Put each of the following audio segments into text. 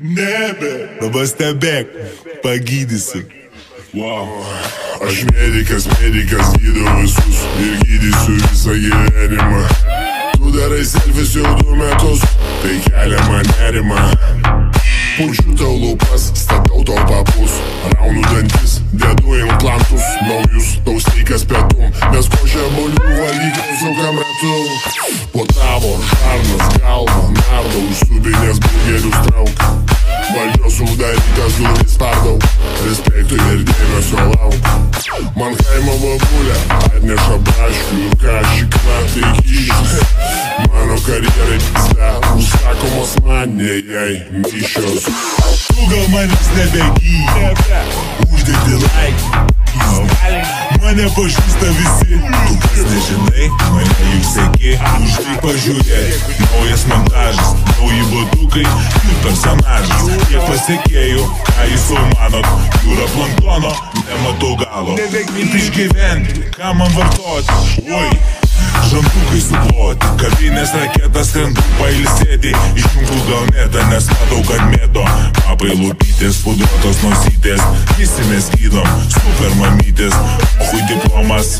Добросовестное, Begedis. Wow. Aš medikas, gydo visus ir gydysiu visą gyvenimą. Tu darai selfies jau 2 metus, tai kelia man nerimą. Pučiu tau lūpas, statau tau papus, raunu dantis, dedu implantus naujus, tau steikas pietum, nes košė bulvių valgyklių sukam ratu. Po tavo žarnas galva nardo, užsubinės burgerius trauk. Valdžios uždarytas duris spardau, respektų ir dėmesio lauk. Man kaimo babulė atneša braškių ir kašikną tai kyšis. Mano karjerai pizda, užsakomos man ne jai mišios. Tu gal manęs nebegyji, uždedi like, mane pažįsta visi. Tu kas nežinai, mane juk seki, užtai pažiūrėk. Naujas montažas, nauji batukai ir personažas. Kiek pasiekėjų, ką jūs jau manot, jūra planktono, nematau galo. Kaip išgyventi, ką man vartoti, oi. Žantukai suploti, kavinės raketas skrendu pailsėti. Išjungtų gal netą, nes matau, kad mėto. Papai lūpytės, pudruotos nosytės, visi mes gydom, super mamytės. Ochui diplomas,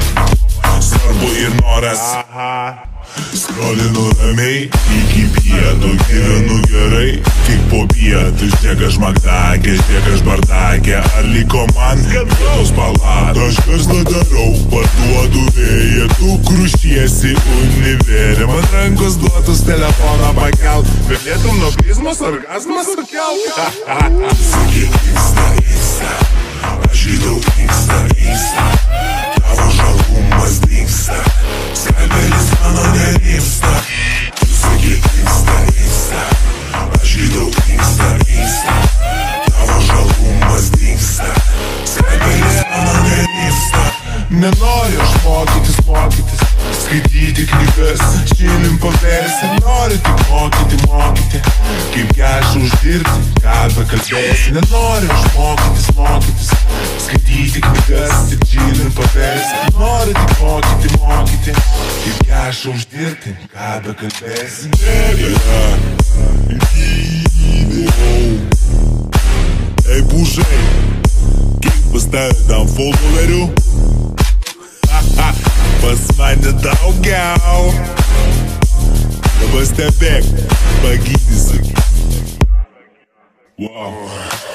svarbu ir noras. Skrolinu ramiai iki pietų, gyvenu gerai, tik po pietų. Žiek aš magdakė, žiek aš bardakė, ar liko man vietos palato. Aš verslą darau, parduodu vėją, tu krušiesi univerė. Man rankos duotus telefoną pakelt, galėtum nuo prizmos orgasmas sukelt. Sakyk insta, aš įdau insta, tavo žalumas dingsta, skalpelis mano nerimsta. Tu sakyk insta, aš įdau insta, tavo žalumas dingsta, skalpelis mano nerimsta. Nenoriu aš mokytis, skaityti knygas, šilim pavėsi. Noriu tik mokyti, kaip cash uždirbti, ką bekalbėsi. Nenoriu aš mokytis, skaityti knygas ir šilim pavėsi. Noriu tik mokyti, kaip cash uždirbti, ką bekalbėsi. Ei pušai, kiek pastavė tam followerių? Pas mane daugiau. Dabar stebėk, Begedis. Wow.